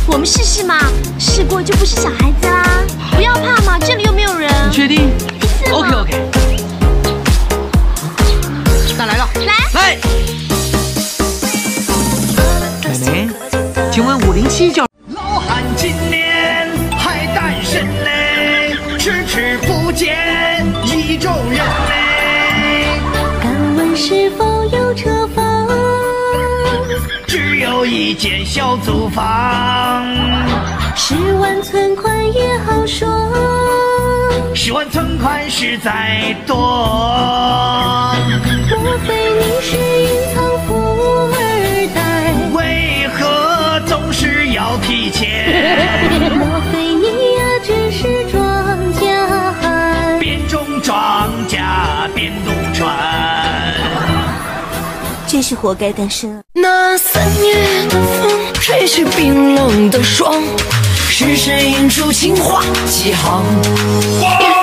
我们试试嘛，试过就不是小孩子啦。不要怕嘛，这里又没有人。 你确定 ？OK。 那来了，来。美眉，请问507叫？ 老汉今年还单身嘞，迟迟不见意中人嘞。 敢问是否有车房？ 只有一间小租房。 10万存款也好说 ，10万存款实在多。 莫非你是隐藏富二代？ 为何总是要提钱？ 莫非你呀只是庄稼汉？ 边种庄稼边渡船。 真是活该单身。 那3月的风吹起冰冷的霜，是谁吟出情话几行？